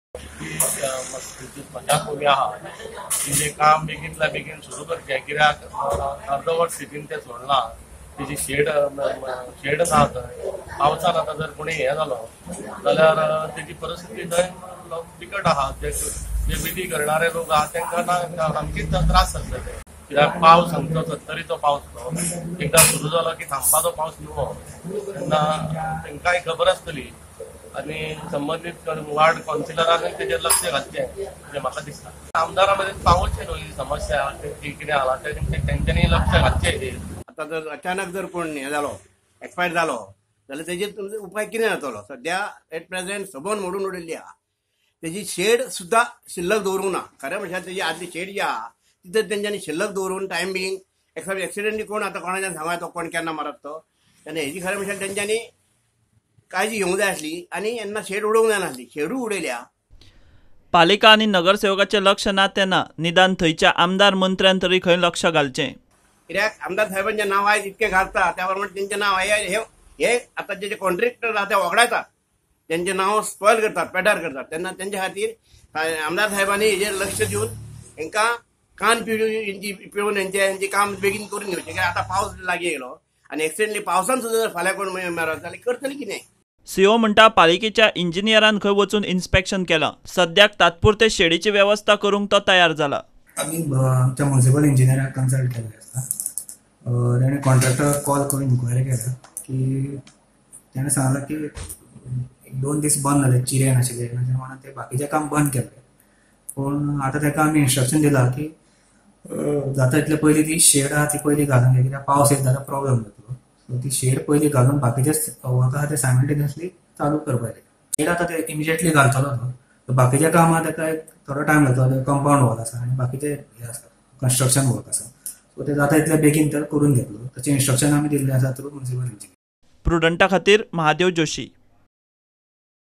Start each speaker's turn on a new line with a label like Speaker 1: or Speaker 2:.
Speaker 1: की म्हाज्या खोली आहा तिजें काम बेगींतल्या बेगीन सुरू करचें, कित्याक अर्दवट स्थितीन तें सोडलां. तेजी शेड ना थंय. पावसान आतां जर कोणी हें जालो जाल्यार तेजी परिस्थिती थंय बिकट आहा. जे विधी करणारे लोक आहा तांकां सामकेच त्रास जातले ते. कित्याक पावस आमचो सत्तरीचो पावस तो एकदां सुरू जालो की थांबपाचो पावस न्हू तेन्ना तांकांय खबर आसतली आनी संबंदीत वार्ड कावन्सिलरानूय तेजेर लक्ष घालचें अशें म्हाका दिसता. आमदारां मेरेन पावोवचें न्हू ही समस्या ती कितें जाला तेंच्यांनी लक्ष घालचें हेजेर.
Speaker 2: आता जर अचानक जर कोण हे जालो एक्सपायर जालो जाल्यार तेजेर उपाय कितें जातलो. सध्या एट प्रेझेंट सबन मोडून उडयल्ली आहा. तेजी शेड सुद्दां शिल्लक दवरूंक ना. खऱ्या भाशेन तेजी आदली शेड जी आहा ती तर तेंच्यांनी शिल्लक दवरून टायम बींग एक्सिडेंटली कोण आतां कोणाच्यान सांगा तो कोण केन्ना मारत तो. तेन्ना हेजी खऱ्या भाशेन तेंच्यांनी काळजी घेवंक जाय आसली आनी येन्ना शेड उडोवंक जायनासली. शेडूय उडयल्या.
Speaker 3: पालिका आनी नगरसेवकाचें लक्ष ना तेन्ना निदान थंयच्या आमदार मंत्र्यान तरी खंय लक्ष घालचें.
Speaker 2: कित्याक आमदार साहेबांचें नांव आयज इतकें घालता त्या प्रमाणे तेंचें नांव हे आतां जे कॉन्ट्रॅक्टर आहा ते वगडायतात. तेंचें नांव स्पॉयल करतात, पेड्यार करतात. तेन्ना तेंच्या खातीर आमदार साहेबांनी हेजेर लक्ष दिवन हांकां कान पिळून हेंचें काम बेगीन करून घेवचें. कित्याक आतां पावस लागीं येयलो आनी एक्सिडेंटली पावसान सुद्दां जर फाल्यां कोण मरत जाल्यार करतलीं कितें.
Speaker 3: सीओ म्हणटा पालिकेच्या इंजिनियरान खंय वचून इन्स्पेक्शन केलां. सद्याक तात्पुरते शेडीची वेवस्था करूंक तो तयार जाला.
Speaker 4: आमी आमच्या म्युनिसिपल इंजिनियराक कन्सल्ट केल्लें आसा. ताणें कॉन्ट्रॅक्टराक कॉल करून इन्क्वायरी केल्या की ताणें सांगलां की 2 दीस बंद जाले, चिरे नाशिल्ले म्हणून ते बाकीचें काम बंद केलें. पूण आतां ताका आमी इन्स्ट्रक्शन दिलां की जाता तितले पयलीं ती शेड आहा ती पयलीं घालून घे. कित्याक पावस येत जाल्यार प्रॉब्लेम जातलो. सो ती शेड पयलीं घालून बाकीचे वर्क आहा ते सायमल्टेनियसली चालू करपाचें. शेड आतां ते इमिजिएटली घालतलो तो. बाकीचें काम आहा ताका थोडो टायम लागतलो. कंपाऊंड वॉल आसा आनी बाकीचे हे आसा कन्स्ट्रक्शन वर्क आसा. सो ते जाता तितले बेगीन तर करून घेतलो. ताचें इन्स्ट्रक्शन आमी दिल्लें आसा थ्रू म्युनिसिपल इंजिनियर.
Speaker 3: प्रुडंटा खातीर महादेव जोशी.